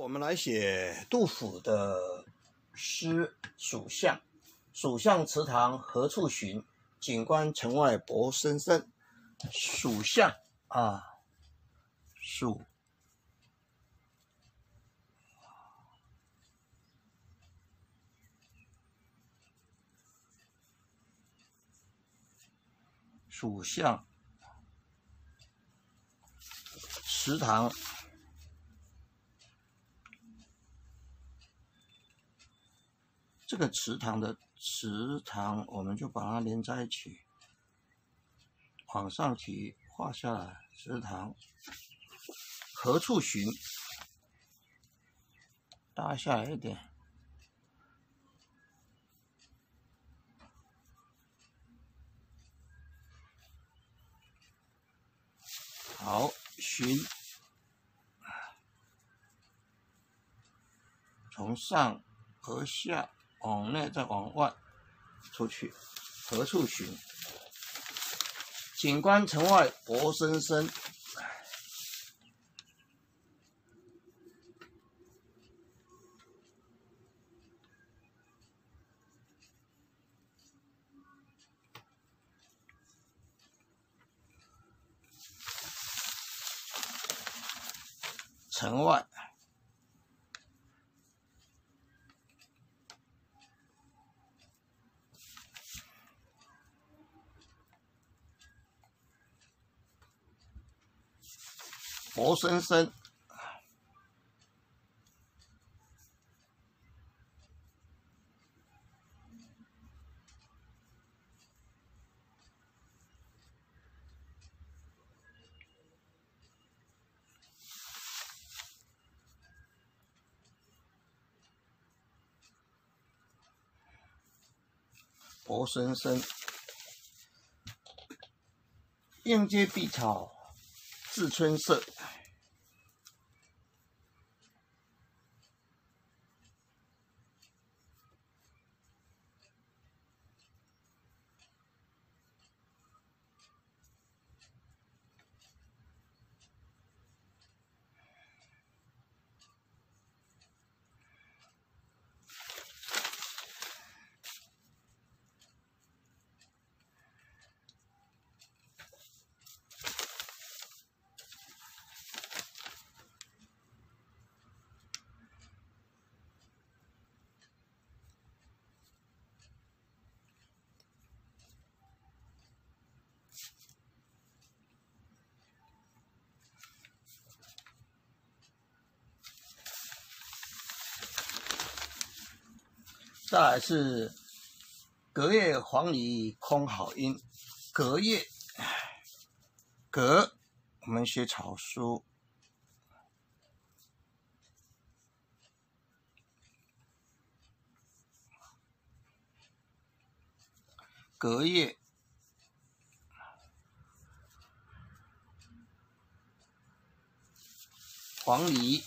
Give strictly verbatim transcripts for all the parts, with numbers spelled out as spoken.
我们来写杜甫的诗《蜀巷》。蜀巷池塘何处寻？景观城外柏森森。蜀巷啊，蜀蜀巷池塘。这个池塘的池塘，我们就把它连在一起，往上提，画下来。池塘何处寻？搭下来一点。好，寻，从上而下，往内再往外出去，何处寻？景观城外柏森森。城外。柏森森。柏森森。燕阶碧草自春色。再来是隔叶黄鹂空好音。隔叶，隔，我们写草书。隔叶，黄鹂。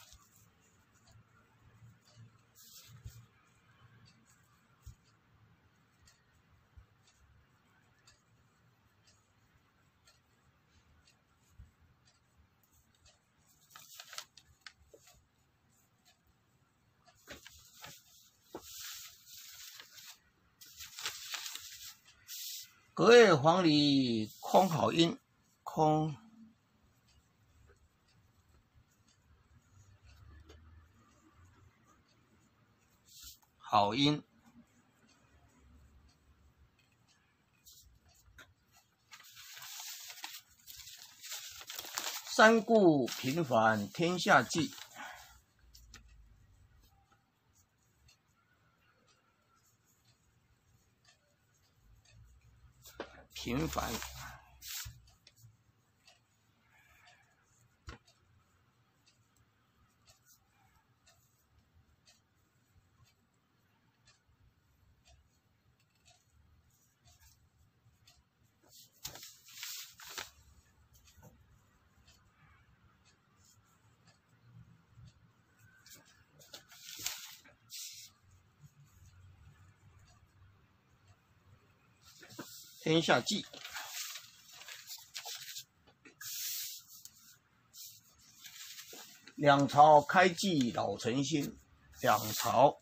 隔叶黄鹂空好音。空，好音。三顾平凡天下计。平凡。天下计。 两朝开济老臣心，两朝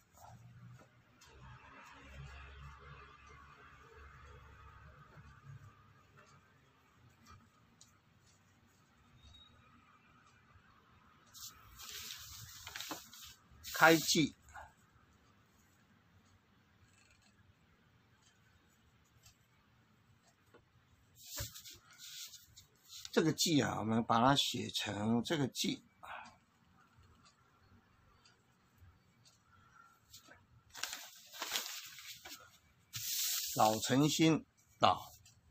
开济。这个济啊，我们把它写成这个济。老臣心，老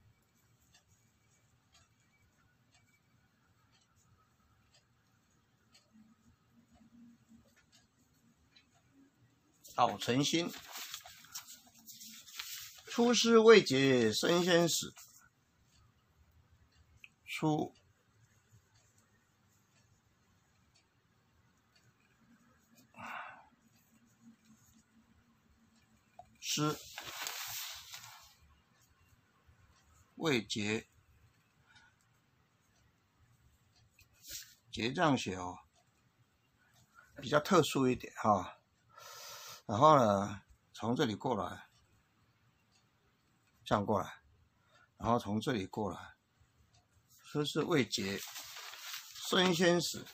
老臣心。出师未捷身先死，出师未捷，捷这样写哦，比较特殊一点哈、哦。然后呢，从这里过来，这样过来，然后从这里过来，出师未捷身先死。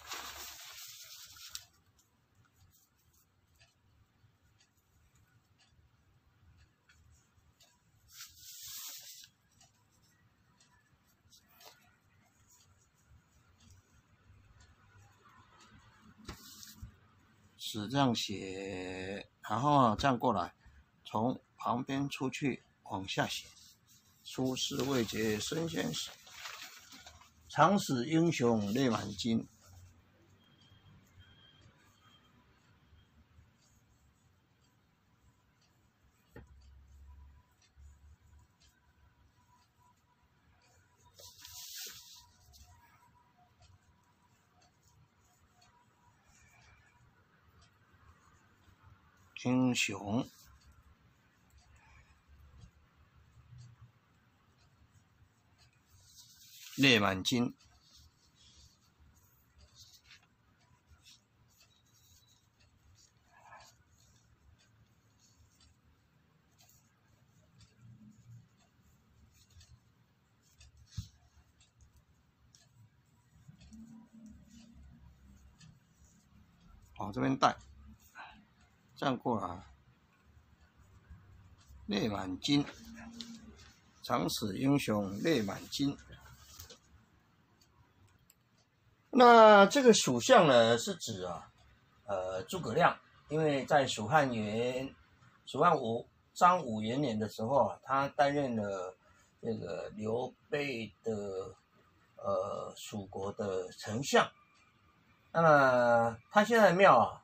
是这样写，然后这样过来，从旁边出去往下写。出师未捷身先死，常使英雄泪满襟。英雄泪满襟。往这边带，这样过来，泪满襟，常使英雄泪满襟。那这个蜀相呢，是指啊，呃，诸葛亮，因为在蜀汉元、蜀汉武章武元年的时候啊，他担任了这个刘备的呃蜀国的丞相。那么他现在的庙啊，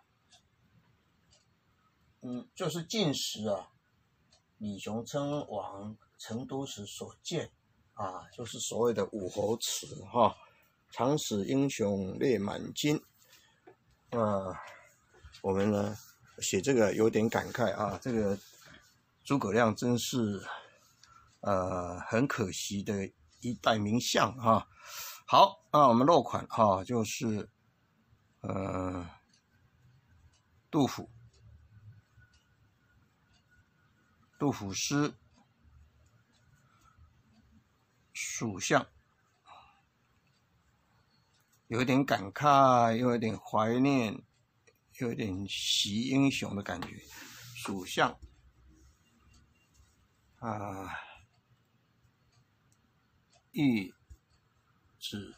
嗯，就是晋时啊，李雄称王成都时所建啊，就是所谓的武侯祠哈。常使英雄泪满襟。呃，我们呢写这个有点感慨啊，这个诸葛亮真是呃很可惜的一代名相哈。好，那我们落款哈，就是呃杜甫，杜甫诗蜀相。有点感慨，又有点怀念，又有点习英雄的感觉。蜀相啊，意指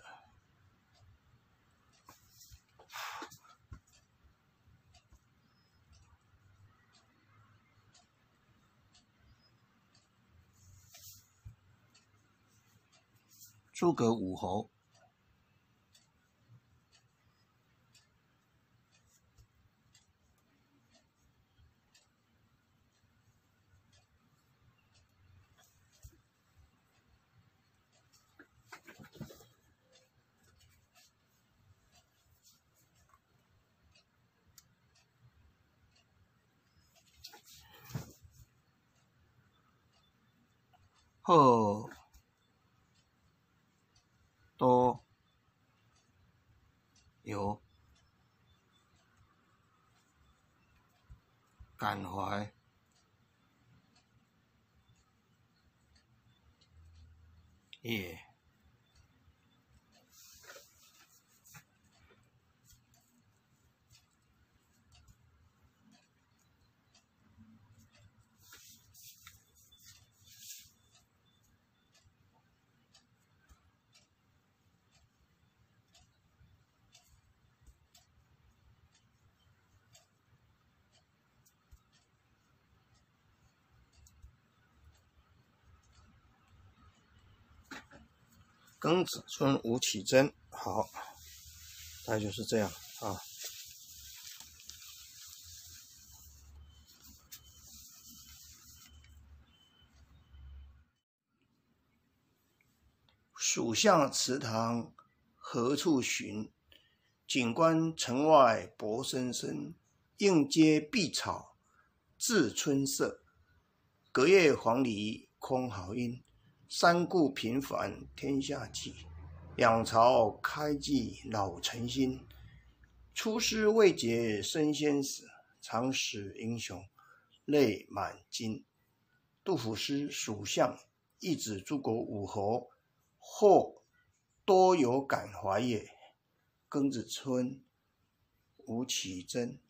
诸葛武侯。后多有感怀。也。庚子春吴启贞，好，大概就是这样啊。蜀向祠堂何处寻？景观城外柏森森。映阶碧草自春色，隔叶黄鹂空好音。三顾频返天下计，两朝开济老臣心。出师未捷身先死，长使英雄泪满襟。杜甫诗蜀相，意指诸国武侯，或多有感怀也。庚子春，吴启贞。